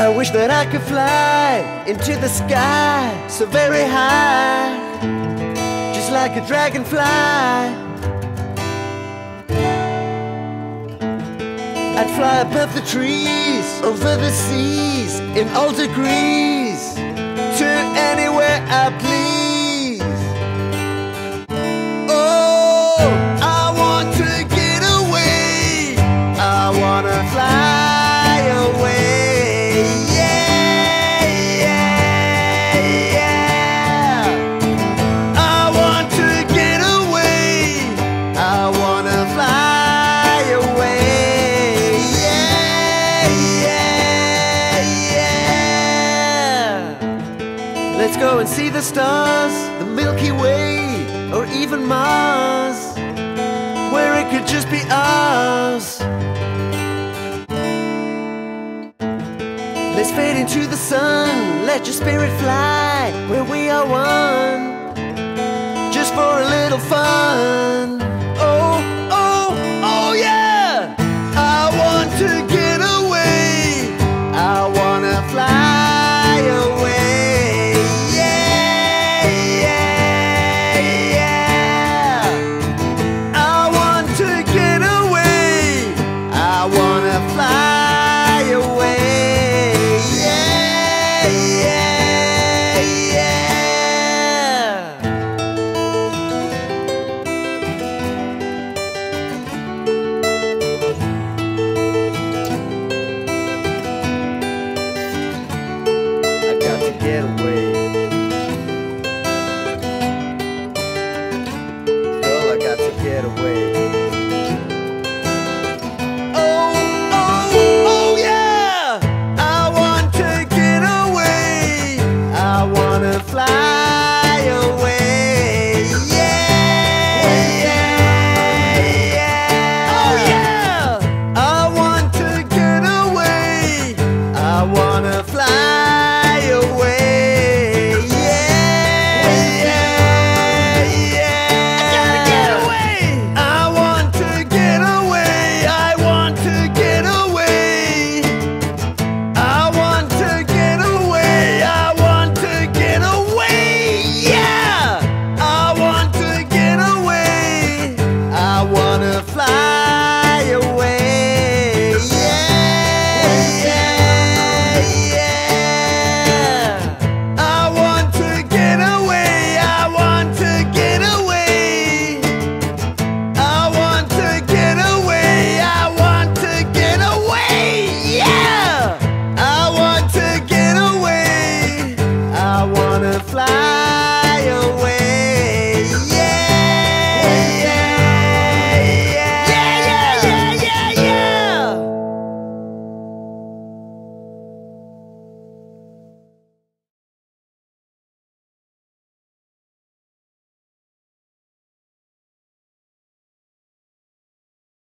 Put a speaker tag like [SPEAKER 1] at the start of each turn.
[SPEAKER 1] wish that I could fly into the sky so very high, just like a dragonfly. I'd fly above the trees, over the seas, in all degrees, to anywhere I please. Oh, I want to get away, I wanna fly away. Yeah, yeah, yeah. I want to get away, I wanna fly away. Let's go and see the stars, the Milky Way, or even Mars, where it could just be ours. Let's fade into the sun, let your spirit fly, where